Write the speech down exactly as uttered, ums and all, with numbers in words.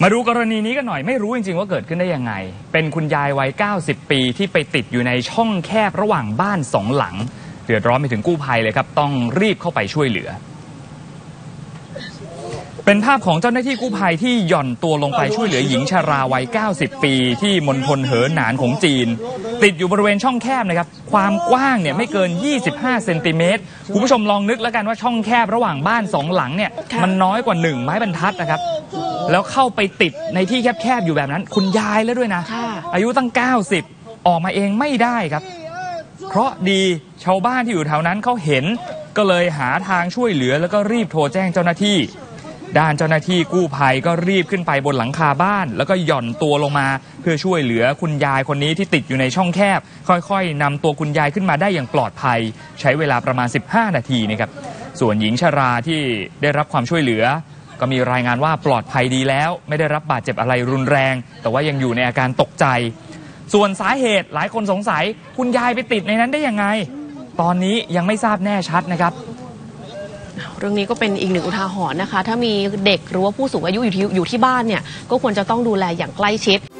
มาดูกรณีนี้กันหน่อยไม่รู้จริงๆว่าเกิดขึ้นได้ยังไงเป็นคุณยายวัยเก้าสิบปีที่ไปติดอยู่ในช่องแคบระหว่างบ้านสองหลังเดือดร้อนไปถึงกู้ภัยเลยครับต้องรีบเข้าไปช่วยเหลือเป็นภาพของเจ้าหน้าที่กู้ภัยที่หย่อนตัวลงไปช่วยเหลือหญิงชราวัยเก้าสิบปีที่มณฑลเหอหนานของจีนติดอยู่บริเวณช่องแคบนะครับความกว้างเนี่ยไม่เกินยี่สิบห้าเซนติเมตรคุณผู้ชมลองนึกแล้วกันว่าช่องแคบระหว่างบ้านสองหลังเนี่ยมันน้อยกว่าหนึ่งไม้บรรทัดนะครับแล้วเข้าไปติดในที่แคบๆอยู่แบบนั้นคุณยายแล้วด้วยนะอายุตั้งเก้าสิบออกมาเองไม่ได้ครับเพราะดีชาวบ้านที่อยู่แถวนั้นเขาเห็นก็เลยหาทางช่วยเหลือแล้วก็รีบโทรแจ้งเจ้าหน้าที่ด้านเจ้าหน้าที่กู้ภัยก็รีบขึ้นไปบนหลังคาบ้านแล้วก็หย่อนตัวลงมาเพื่อช่วยเหลือคุณยายคนนี้ที่ติดอยู่ในช่องแคบค่อยๆนำตัวคุณยายขึ้นมาได้อย่างปลอดภัยใช้เวลาประมาณสิบห้านาทีนะครับส่วนหญิงชราที่ได้รับความช่วยเหลือก็มีรายงานว่าปลอดภัยดีแล้วไม่ได้รับบาดเจ็บอะไรรุนแรงแต่ว่ายังอยู่ในอาการตกใจส่วนสาเหตุหลายคนสงสัยคุณยายไปติดในนั้นได้ยังไงตอนนี้ยังไม่ทราบแน่ชัดนะครับเรื่องนี้ก็เป็นอีกหนึ่งอุทาหรณ์นะคะถ้ามีเด็กหรือว่าผู้สูงอายุอยู่ที่อยู่ที่บ้านเนี่ยก็ควรจะต้องดูแลอย่างใกล้ชิด